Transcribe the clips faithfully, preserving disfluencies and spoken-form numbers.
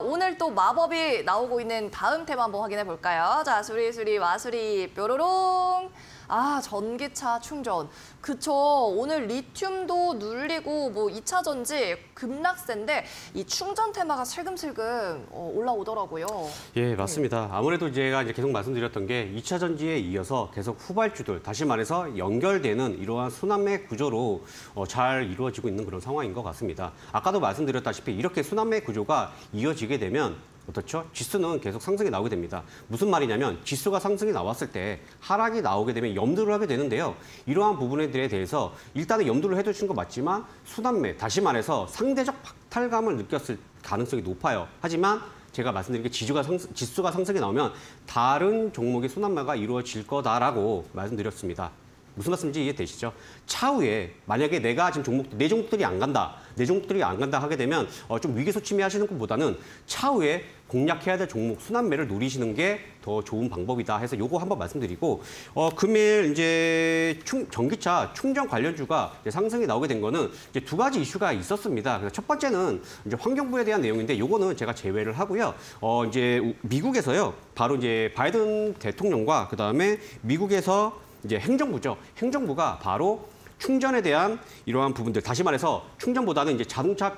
오늘 또 마법이 나오고 있는 다음 테마 한번 확인해 볼까요? 자, 수리수리 와수리 뾰로롱. 아, 전기차 충전. 그쵸. 오늘 리튬도 눌리고 뭐 이 차 전지 급락세인데 이 충전 테마가 슬금슬금 어, 올라오더라고요. 예, 맞습니다. 아무래도 제가 이제 계속 말씀드렸던 게 이 차 전지에 이어서 계속 후발주들, 다시 말해서 연결되는 이러한 순환매 구조로 어, 잘 이루어지고 있는 그런 상황인 것 같습니다. 아까도 말씀드렸다시피 이렇게 순환매 구조가 이어지게 되면 어떻죠? 지수는 계속 상승이 나오게 됩니다. 무슨 말이냐면 지수가 상승이 나왔을 때 하락이 나오게 되면 염두를 하게 되는데요. 이러한 부분에 대해서 일단은 염두를 해두신 거 맞지만 순환매, 다시 말해서 상대적 박탈감을 느꼈을 가능성이 높아요. 하지만 제가 말씀드린 게 지수가, 상승, 지수가 상승이 나오면 다른 종목의 순환매가 이루어질 거다라고 말씀드렸습니다. 무슨 말씀인지 이해되시죠? 차후에 만약에 내가 지금 종목, 내 종목들이 안 간다, 내 종목들이 안 간다 하게 되면 어, 좀 위기소침해 하시는 것보다는 차후에 공략해야 될 종목 순환매를 노리시는 게 더 좋은 방법이다 해서 요거 한번 말씀드리고 어, 금일 이제 충, 전기차 충전 관련주가 이제 상승이 나오게 된 거는 이제 두 가지 이슈가 있었습니다. 그래서 첫 번째는 이제 환경부에 대한 내용인데 요거는 제가 제외를 하고요. 어, 이제 미국에서요, 바로 이제 바이든 대통령과 그 다음에 미국에서 이제 행정부죠. 행정부가 바로 충전에 대한 이러한 부분들, 다시 말해서 충전보다는 이제 자동차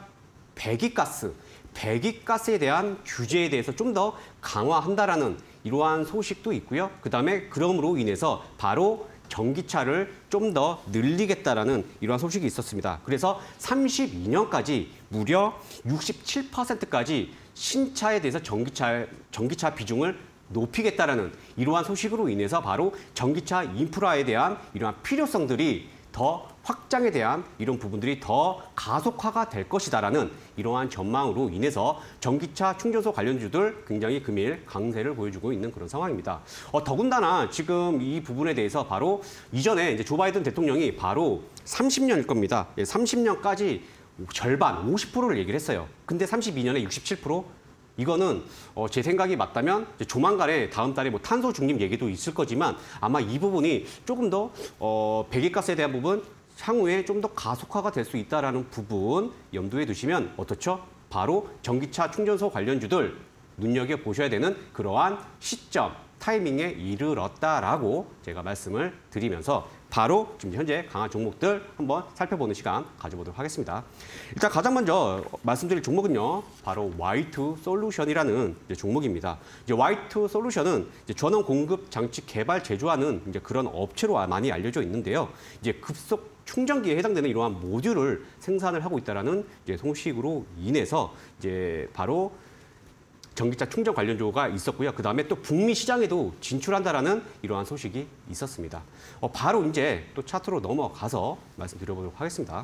배기가스, 배기가스에 대한 규제에 대해서 좀 더 강화한다라는 이러한 소식도 있고요. 그다음에 그럼으로 인해서 바로 전기차를 좀 더 늘리겠다라는 이러한 소식이 있었습니다. 그래서 삼십이 년까지 무려 육십칠 퍼센트까지 신차에 대해서 전기차, 전기차 비중을 높이겠다라는 이러한 소식으로 인해서 바로 전기차 인프라에 대한 이러한 필요성들이 더 확장에 대한 이런 부분들이 더 가속화가 될 것이다라는 이러한 전망으로 인해서 전기차 충전소 관련주들 굉장히 금일 강세를 보여주고 있는 그런 상황입니다. 어, 더군다나 지금 이 부분에 대해서 바로 이전에 이제 조 바이든 대통령이 바로 삼십 년일 겁니다. 예, 삼십 년까지 절반, 오십 퍼센트를 얘기를 했어요. 근데 삼십이 년에 육십칠 퍼센트? 이거는 어, 제 생각이 맞다면 이제 조만간에 다음 달에 뭐 탄소 중립 얘기도 있을 거지만 아마 이 부분이 조금 더 어, 배기가스에 대한 부분 향후에 좀 더 가속화가 될 수 있다라는 부분 염두에 두시면 어떻죠? 바로 전기차 충전소 관련주들 눈여겨보셔야 되는 그러한 시점, 타이밍에 이르렀다라고 제가 말씀을 드리면서 바로 지금 현재 강한 종목들 한번 살펴보는 시간 가져보도록 하겠습니다. 일단 가장 먼저 말씀드릴 종목은요, 바로 와이투 솔루션이라는 이제 종목입니다. 이제 와이투 솔루션은 이제 전원 공급 장치 개발 제조하는 이제 그런 업체로 많이 알려져 있는데요. 이제 급속 충전기에 해당되는 이러한 모듈을 생산을 하고 있다라는 이제 소식으로 인해서 이제 바로 전기차 충전 관련주가 있었고요. 그 다음에 또 북미 시장에도 진출한다라는 이러한 소식이 있었습니다. 어, 바로 이제 또 차트로 넘어가서 말씀드려보도록 하겠습니다.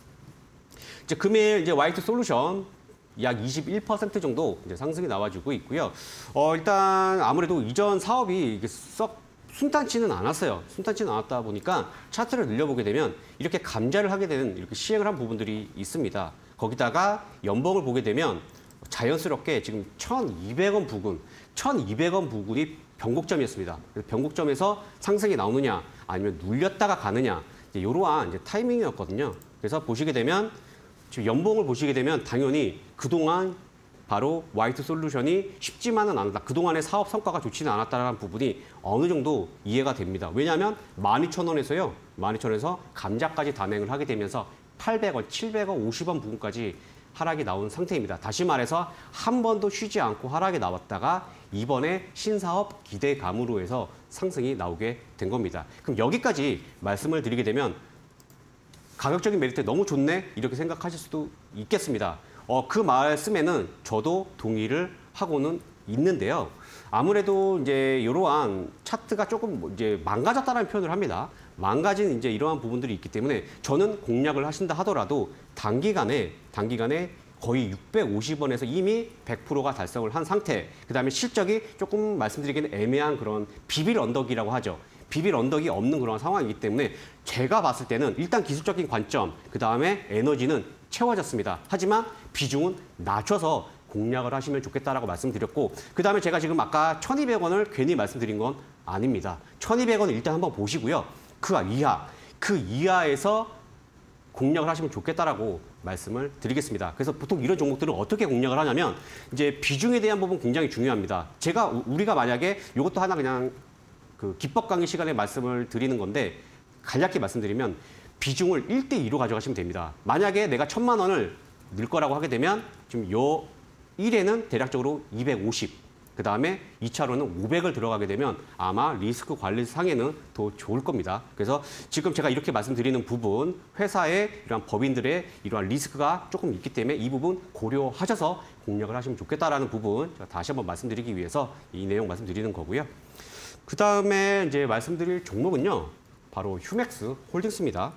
이제 금일 이제 와이투 솔루션 약 이십일 퍼센트 정도 이제 상승이 나와주고 있고요. 어, 일단 아무래도 이전 사업이 이게 썩 순탄치는 않았어요. 순탄치는 않았다 보니까 차트를 늘려보게 되면 이렇게 감자를 하게 되는 이렇게 시행을 한 부분들이 있습니다. 거기다가 연봉을 보게 되면 자연스럽게 지금 천이백 원 부근, 천이백 원 부근이 변곡점이었습니다. 그래서 변곡점에서 상승이 나오느냐, 아니면 눌렸다가 가느냐, 이제 이러한 이제 타이밍이었거든요. 그래서 보시게 되면 지금 연봉을 보시게 되면 당연히 그동안 바로 와이투 솔루션이 쉽지만은 않았다. 그동안의 사업 성과가 좋지는 않았다는 부분이 어느 정도 이해가 됩니다. 왜냐하면 만 이천 원에서요, 만 이천 원에서 감자까지 단행을 하게 되면서 팔백 원, 칠백 원, 오십 원 부분까지 하락이 나온 상태입니다. 다시 말해서 한 번도 쉬지 않고 하락이 나왔다가 이번에 신사업 기대감으로 해서 상승이 나오게 된 겁니다. 그럼 여기까지 말씀을 드리게 되면 가격적인 메리트 너무 좋네 이렇게 생각하실 수도 있겠습니다. 어, 그 말씀에는 저도 동의를 하고는 있는데요. 아무래도 이제 이러한 차트가 조금 이제 망가졌다는 표현을 합니다. 망가진 이제 이러한 부분들이 있기 때문에 저는 공략을 하신다 하더라도 단기간에 단기간에 거의 육백오십 원에서 이미 백 퍼센트가 달성을 한 상태. 그다음에 실적이 조금 말씀드리기는 애매한 그런 비빌 언덕이라고 하죠. 비빌 언덕이 없는 그런 상황이기 때문에 제가 봤을 때는 일단 기술적인 관점, 그다음에 에너지는 채워졌습니다. 하지만 비중은 낮춰서 공략을 하시면 좋겠다라고 말씀드렸고, 그다음에 제가 지금 아까 천이백 원을 괜히 말씀드린 건 아닙니다. 천이백 원을 일단 한번 보시고요. 그 이하, 그 이하에서 공략을 하시면 좋겠다라고 말씀을 드리겠습니다. 그래서 보통 이런 종목들은 어떻게 공략을 하냐면 이제 비중에 대한 부분 굉장히 중요합니다. 제가 우리가 만약에 이것도 하나 그냥 그 기법 강의 시간에 말씀을 드리는 건데 간략히 말씀드리면 비중을 일 대 이로 가져가시면 됩니다. 만약에 내가 천만 원을 넣을 거라고 하게 되면 지금 요 일 회는 대략적으로 이백오십, 그 다음에 이 차로는 오백을 들어가게 되면 아마 리스크 관리 상에는 더 좋을 겁니다. 그래서 지금 제가 이렇게 말씀드리는 부분, 회사의 이러한 법인들의 이러한 리스크가 조금 있기 때문에 이 부분 고려하셔서 공략을 하시면 좋겠다라는 부분 제가 다시 한번 말씀드리기 위해서 이 내용 말씀드리는 거고요. 그 다음에 이제 말씀드릴 종목은요, 바로 휴맥스 홀딩스입니다.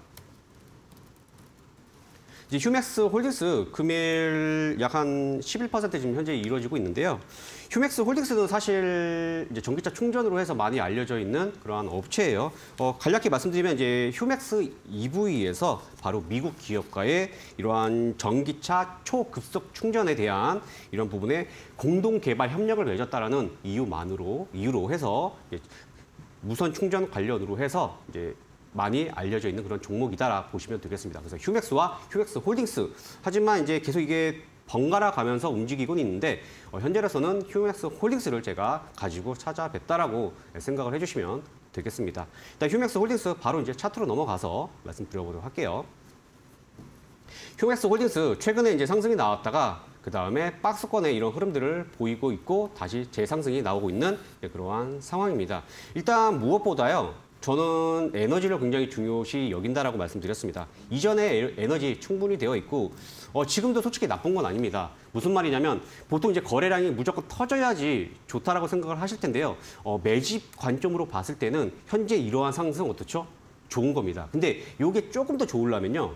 이제 휴맥스 홀딩스 금일 약 한 십일 퍼센트 지금 현재 이루어지고 있는데요. 휴맥스 홀딩스는 사실 이제 전기차 충전으로 해서 많이 알려져 있는 그러한 업체예요. 어, 간략히 말씀드리면 이제 휴맥스 이브이에서 바로 미국 기업과의 이러한 전기차 초급속 충전에 대한 이런 부분에 공동 개발 협력을 맺었다라는 이유만으로 이유로 해서 무선 충전 관련으로 해서 이제 많이 알려져 있는 그런 종목이다라 보시면 되겠습니다. 그래서 휴맥스와 휴맥스 홀딩스. 하지만 이제 계속 이게 번갈아 가면서 움직이고는 있는데 어, 현재로서는 휴맥스 홀딩스를 제가 가지고 찾아뵙다라고 생각을 해주시면 되겠습니다. 일단 휴맥스 홀딩스 바로 이제 차트로 넘어가서 말씀드려보도록 할게요. 휴맥스 홀딩스 최근에 이제 상승이 나왔다가 그 다음에 박스권의 이런 흐름들을 보이고 있고 다시 재상승이 나오고 있는 그러한 상황입니다. 일단 무엇보다요. 저는 에너지를 굉장히 중요시 여긴다라고 말씀드렸습니다. 이전에 에너지 충분히 되어 있고 어, 지금도 솔직히 나쁜 건 아닙니다. 무슨 말이냐면 보통 이제 거래량이 무조건 터져야지 좋다라고 생각을 하실 텐데요. 어, 매집 관점으로 봤을 때는 현재 이러한 상승 어떻죠? 좋은 겁니다. 근데 이게 조금 더 좋으려면요.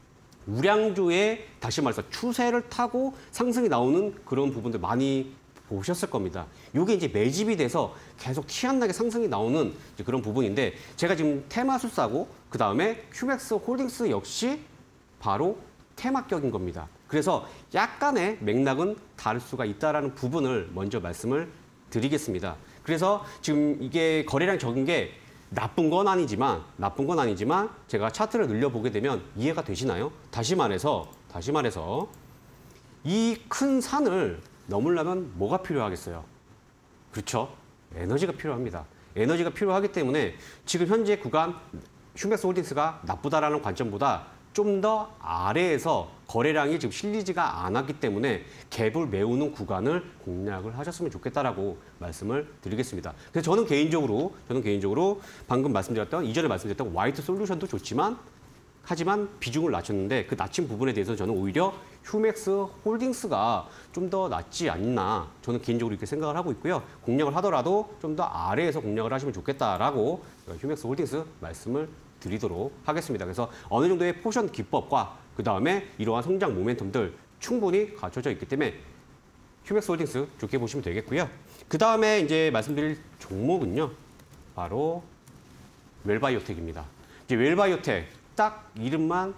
우량주의 다시 말해서 추세를 타고 상승이 나오는 그런 부분들 많이 보셨을 겁니다. 이게 이제 매집이 돼서 계속 티 안 나게 상승이 나오는 이제 그런 부분인데 제가 지금 테마술사고 그 다음에 휴맥스 홀딩스 역시 바로 테마격인 겁니다. 그래서 약간의 맥락은 다를 수가 있다라는 부분을 먼저 말씀을 드리겠습니다. 그래서 지금 이게 거래량 적은 게 나쁜 건 아니지만 나쁜 건 아니지만 제가 차트를 늘려보게 되면 이해가 되시나요? 다시 말해서 다시 말해서 이 큰 산을 넘으려면 뭐가 필요하겠어요? 그렇죠? 에너지가 필요합니다. 에너지가 필요하기 때문에 지금 현재 구간 휴맥스 홀딩스가 나쁘다라는 관점보다 좀 더 아래에서 거래량이 지금 실리지가 않았기 때문에 갭을 메우는 구간을 공략을 하셨으면 좋겠다라고 말씀을 드리겠습니다. 그래서 저는 개인적으로 저는 개인적으로 방금 말씀드렸던 이전에 말씀드렸던 화이트 솔루션도 좋지만 하지만 비중을 낮췄는데 그 낮춘 부분에 대해서 저는 오히려 휴맥스 홀딩스가 좀 더 낫지 않나 저는 개인적으로 이렇게 생각을 하고 있고요. 공략을 하더라도 좀 더 아래에서 공략을 하시면 좋겠다라고 휴맥스 홀딩스 말씀을 드리도록 하겠습니다. 그래서 어느 정도의 포션 기법과 그 다음에 이러한 성장 모멘텀들 충분히 갖춰져 있기 때문에 휴맥스 홀딩스 좋게 보시면 되겠고요. 그 다음에 이제 말씀드릴 종목은요. 바로 웰바이오텍입니다. 이제 웰바이오텍 딱 이름만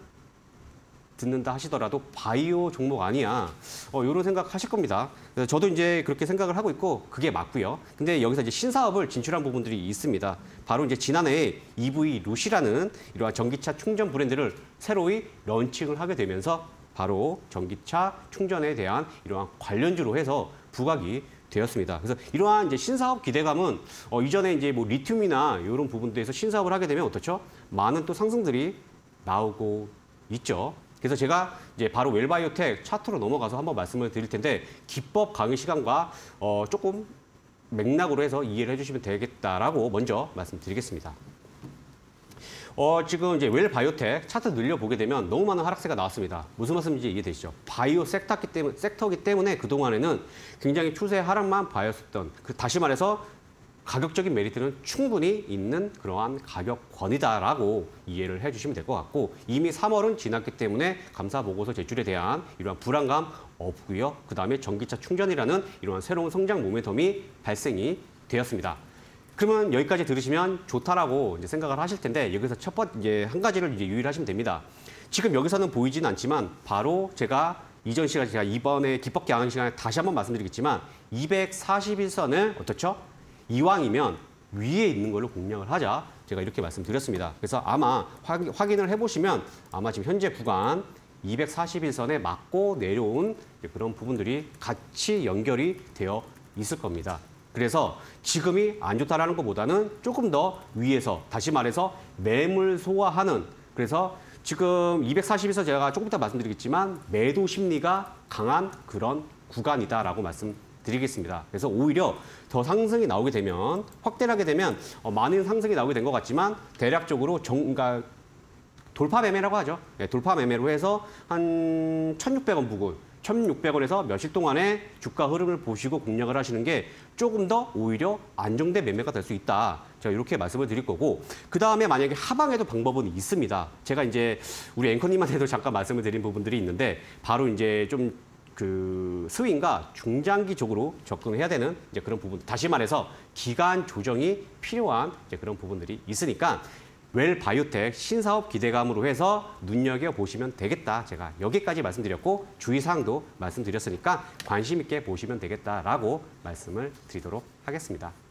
듣는다 하시더라도 바이오 종목 아니야. 어, 이런 생각 하실 겁니다. 그래서 저도 이제 그렇게 생각을 하고 있고 그게 맞고요. 근데 여기서 이제 신사업을 진출한 부분들이 있습니다. 바로 이제 지난해에 이브이 루시라는 이러한 전기차 충전 브랜드를 새로이 런칭을 하게 되면서 바로 전기차 충전에 대한 이러한 관련주로 해서 부각이 되었습니다. 그래서 이러한 이제 신사업 기대감은 어, 이전에 이제 뭐 리튬이나 이런 부분들에서 신사업을 하게 되면 어떻죠? 많은 또 상승들이 나오고 있죠. 그래서 제가 이제 바로 웰바이오텍 차트로 넘어가서 한번 말씀을 드릴 텐데 기법 강의 시간과 어, 조금 맥락으로 해서 이해를 해주시면 되겠다라고 먼저 말씀드리겠습니다. 어, 지금 이제 웰바이오텍 차트 늘려보게 되면 너무 많은 하락세가 나왔습니다. 무슨 말씀인지 이해되시죠? 바이오 섹터기 때문에, 섹터기 때문에 그동안에는 굉장히 추세 하락만 봐였었던, 그 다시 말해서 가격적인 메리트는 충분히 있는 그러한 가격권이다라고 이해를 해주시면 될 것 같고 이미 삼월은 지났기 때문에 감사보고서 제출에 대한 이러한 불안감 없고요. 그 다음에 전기차 충전이라는 이러한 새로운 성장 모멘텀이 발생이 되었습니다. 그러면 여기까지 들으시면 좋다라고 이제 생각을 하실 텐데 여기서 첫 번째 이제 한 가지를 이제 유의하시면 됩니다. 지금 여기서는 보이진 않지만 바로 제가 이전 시간에 제가 이번에 기법 강의 시간에 다시 한번 말씀드리겠지만 이백사십일 선을 어떻죠? 이왕이면 위에 있는 걸로 공략을 하자. 제가 이렇게 말씀드렸습니다. 그래서 아마 확, 확인을 해보시면 아마 지금 현재 구간 이백사십 일선에 맞고 내려온 그런 부분들이 같이 연결이 되어 있을 겁니다. 그래서 지금이 안 좋다라는 것보다는 조금 더 위에서 다시 말해서 매물 소화하는 그래서 지금 이백사십 일선 제가 조금 이따 말씀드리겠지만 매도 심리가 강한 그런 구간이다라고 말씀드리겠습니다. 그래서 오히려 더 상승이 나오게 되면 확대를 하게 되면 어, 많은 상승이 나오게 된 것 같지만 대략적으로 정, 그러니까 돌파 매매라고 하죠. 네, 돌파 매매로 해서 한 천육백 원 부근, 천육백 원에서 며칠 동안의 주가 흐름을 보시고 공략을 하시는 게 조금 더 오히려 안정된 매매가 될 수 있다. 제가 이렇게 말씀을 드릴 거고 그 다음에 만약에 하방에도 방법은 있습니다. 제가 이제 우리 앵커님한테도 잠깐 말씀을 드린 부분들이 있는데 바로 이제 좀 그 스윙과 중장기적으로 접근해야 되는 이제 그런 부분. 다시 말해서 기간 조정이 필요한 이제 그런 부분들이 있으니까. 웰 바이오텍 신사업 기대감으로 해서 눈여겨보시면 되겠다. 제가 여기까지 말씀드렸고 주의사항도 말씀드렸으니까 관심 있게 보시면 되겠다라고 말씀을 드리도록 하겠습니다.